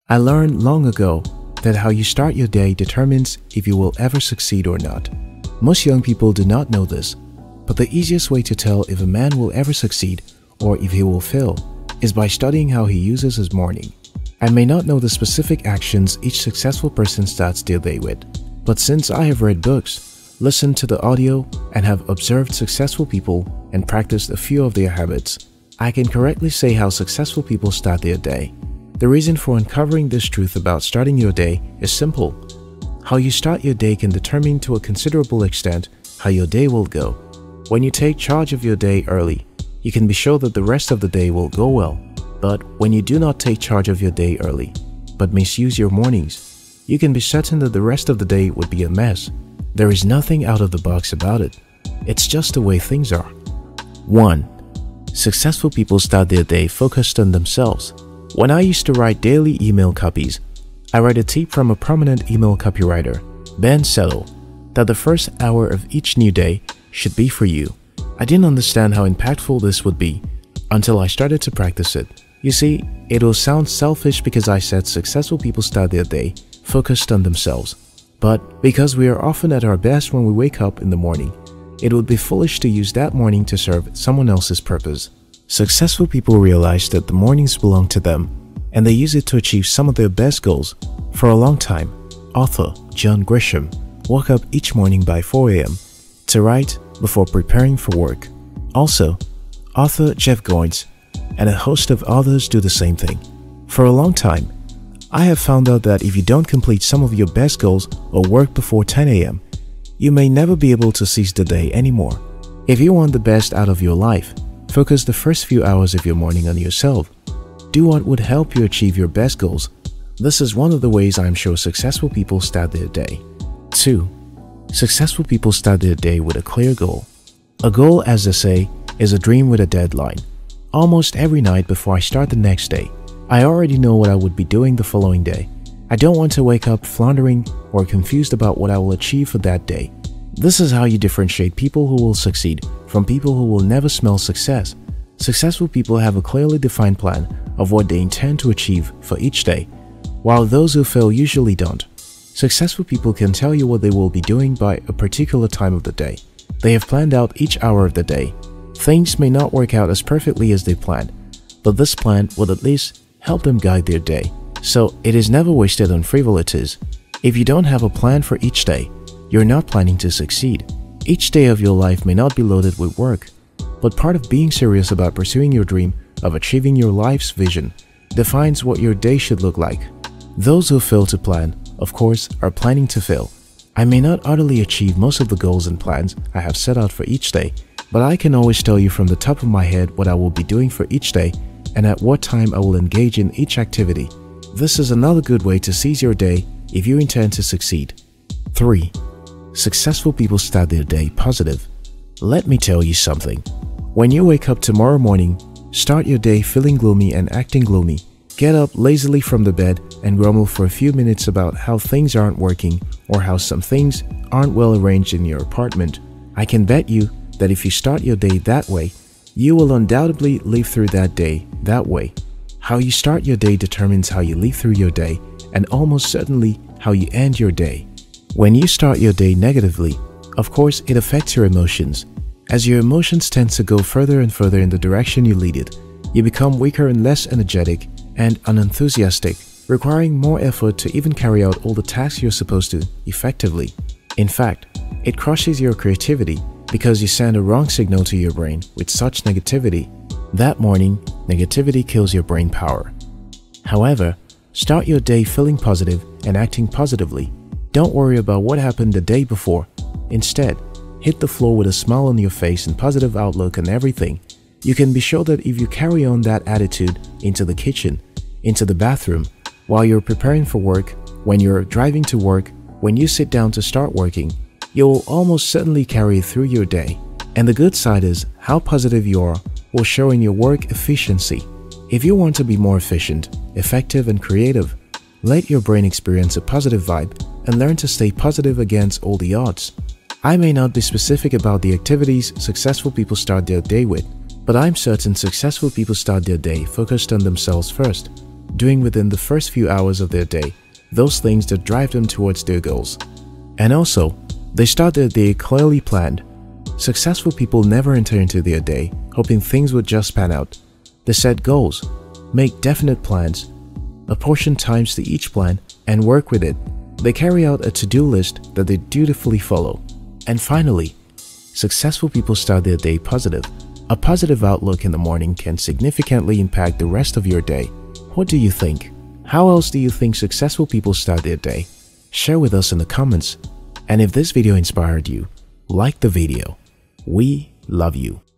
I learned long ago that how you start your day determines if you will ever succeed or not. Most young people do not know this, but the easiest way to tell if a man will ever succeed or if he will fail is by studying how he uses his morning. I may not know the specific actions each successful person starts their day with, but since I have read books, listened to the audio, and have observed successful people and practiced a few of their habits, I can correctly say how successful people start their day. The reason for uncovering this truth about starting your day is simple. How you start your day can determine to a considerable extent how your day will go. When you take charge of your day early, you can be sure that the rest of the day will go well. But when you do not take charge of your day early, but misuse your mornings, you can be certain that the rest of the day would be a mess. There is nothing out of the box about it. It's just the way things are. 1. Successful people start their day focused on themselves. When I used to write daily email copies, I read a tip from a prominent email copywriter, Ben Settle, that the first hour of each new day should be for you. I didn't understand how impactful this would be until I started to practice it. You see, it will sound selfish because I said successful people start their day focused on themselves. But because we are often at our best when we wake up in the morning, it would be foolish to use that morning to serve someone else's purpose. Successful people realize that the mornings belong to them, and they use it to achieve some of their best goals. For a long time, author John Grisham woke up each morning by 4 a.m. to write before preparing for work. Also, author Jeff Goins and a host of others do the same thing. For a long time, I have found out that if you don't complete some of your best goals or work before 10 a.m., you may never be able to seize the day anymore. If you want the best out of your life, focus the first few hours of your morning on yourself. Do what would help you achieve your best goals. This is one of the ways I'm sure successful people start their day. 2. Successful people start their day with a clear goal. A goal, as they say, is a dream with a deadline. Almost every night before I start the next day, I already know what I would be doing the following day. I don't want to wake up floundering or confused about what I will achieve for that day. This is how you differentiate people who will succeed from people who will never smell success. Successful people have a clearly defined plan of what they intend to achieve for each day, while those who fail usually don't. Successful people can tell you what they will be doing by a particular time of the day. They have planned out each hour of the day. Things may not work out as perfectly as they planned, but this plan will at least help them guide their day. So it is never wasted on frivolities. If you don't have a plan for each day, you're not planning to succeed. Each day of your life may not be loaded with work, but part of being serious about pursuing your dream of achieving your life's vision defines what your day should look like. Those who fail to plan, of course, are planning to fail. I may not utterly achieve most of the goals and plans I have set out for each day, but I can always tell you from the top of my head what I will be doing for each day and at what time I will engage in each activity. This is another good way to seize your day if you intend to succeed. 3. Successful people start their day positive. Let me tell you something. When you wake up tomorrow morning, start your day feeling gloomy and acting gloomy. Get up lazily from the bed and grumble for a few minutes about how things aren't working or how some things aren't well arranged in your apartment. I can bet you that if you start your day that way, you will undoubtedly live through that day that way. How you start your day determines how you live through your day and almost certainly how you end your day. When you start your day negatively, of course it affects your emotions. As your emotions tend to go further and further in the direction you lead it, you become weaker and less energetic and unenthusiastic, requiring more effort to even carry out all the tasks you're supposed to effectively. In fact, it crushes your creativity because you send a wrong signal to your brain with such negativity. That morning, negativity kills your brain power. However, start your day feeling positive and acting positively. Don't worry about what happened the day before. Instead, hit the floor with a smile on your face and positive outlook on everything. You can be sure that if you carry on that attitude into the kitchen, into the bathroom, while you're preparing for work, when you're driving to work, when you sit down to start working, you will almost certainly carry it through your day. And the good side is how positive you are will show in your work efficiency. If you want to be more efficient, effective, and creative, let your brain experience a positive vibe and learn to stay positive against all the odds. I may not be specific about the activities successful people start their day with, but I'm certain successful people start their day focused on themselves first. doing within the first few hours of their day those things that drive them towards their goals. And also, they start their day clearly planned. Successful people never enter into their day hoping things would just pan out. They set goals, make definite plans, apportion times to each plan, and work with it. They carry out a to-do list that they dutifully follow. And finally, successful people start their day positive. A positive outlook in the morning can significantly impact the rest of your day. What do you think? How else do you think successful people start their day? Share with us in the comments. And if this video inspired you, like the video. We love you.